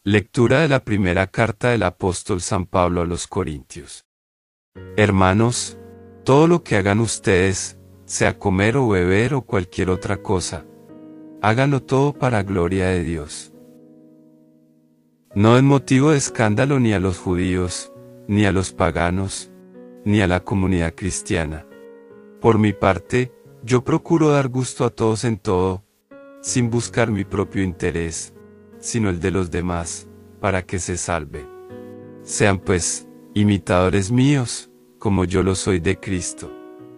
Lectura de la primera carta del apóstol San Pablo a los Corintios. Hermanos, todo lo que hagan ustedes, sea comer o beber o cualquier otra cosa, háganlo todo para gloria de Dios. No es motivo de escándalo ni a los judíos, ni a los paganos, ni a la comunidad cristiana. Por mi parte, yo procuro dar gusto a todos en todo, sin buscar mi propio interés, sino el de los demás, para que se salve. Sean pues, imitadores míos, como yo lo soy de Cristo.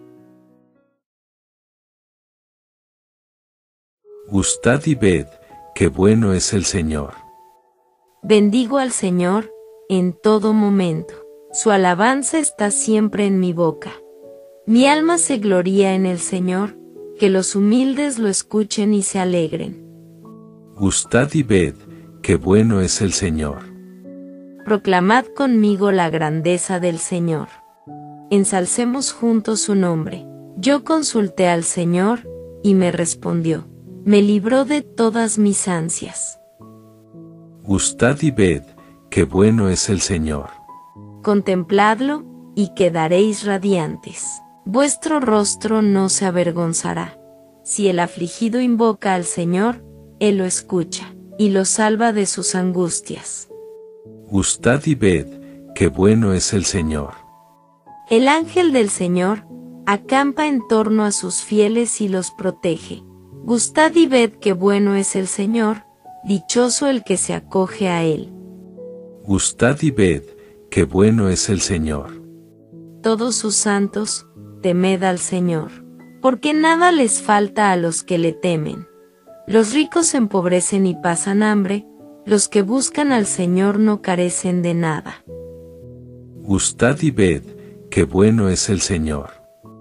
Gustad y ved, qué bueno es el Señor. Bendigo al Señor, en todo momento. Su alabanza está siempre en mi boca. Mi alma se gloría en el Señor, que los humildes lo escuchen y se alegren. Gustad y ved, qué bueno es el Señor. Proclamad conmigo la grandeza del Señor. Ensalcemos juntos su nombre. Yo consulté al Señor, y me respondió. Me libró de todas mis ansias. Gustad y ved, qué bueno es el Señor. Contempladlo, y quedaréis radiantes. Vuestro rostro no se avergonzará. Si el afligido invoca al Señor, Él lo escucha, y lo salva de sus angustias. Gustad y ved, qué bueno es el Señor. El ángel del Señor acampa en torno a sus fieles y los protege. Gustad y ved qué bueno es el Señor, dichoso el que se acoge a Él. Gustad y ved, qué bueno es el Señor. Todos sus santos, temed al Señor, porque nada les falta a los que le temen. Los ricos empobrecen y pasan hambre, los que buscan al Señor no carecen de nada. Gustad y ved, qué bueno es el Señor.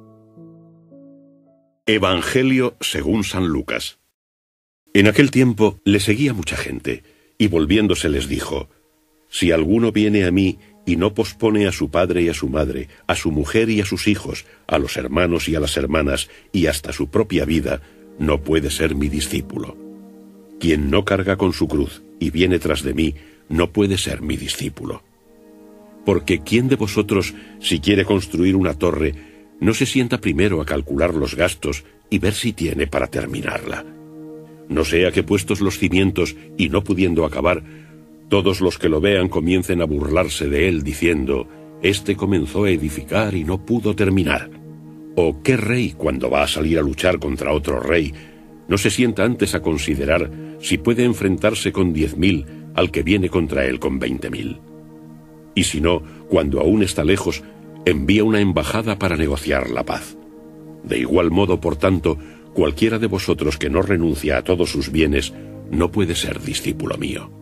Evangelio según San Lucas. En aquel tiempo le seguía mucha gente, y volviéndose les dijo: Si alguno viene a mí y no pospone a su padre y a su madre, a su mujer y a sus hijos, a los hermanos y a las hermanas, y hasta su propia vida, no puede ser mi discípulo. Quien no carga con su cruz y viene tras de mí, no puede ser mi discípulo. Porque ¿quién de vosotros, si quiere construir una torre, no se sienta primero a calcular los gastos y ver si tiene para terminarla? No sea que puestos los cimientos y no pudiendo acabar, todos los que lo vean comiencen a burlarse de él diciendo: Este comenzó a edificar y no pudo terminar. ¿O qué rey, cuando va a salir a luchar contra otro rey, no se sienta antes a considerar si puede enfrentarse con 10.000 al que viene contra él con 20.000? Y si no, cuando aún está lejos, envía una embajada para negociar la paz. De igual modo, por tanto, cualquiera de vosotros que no renuncia a todos sus bienes no puede ser discípulo mío.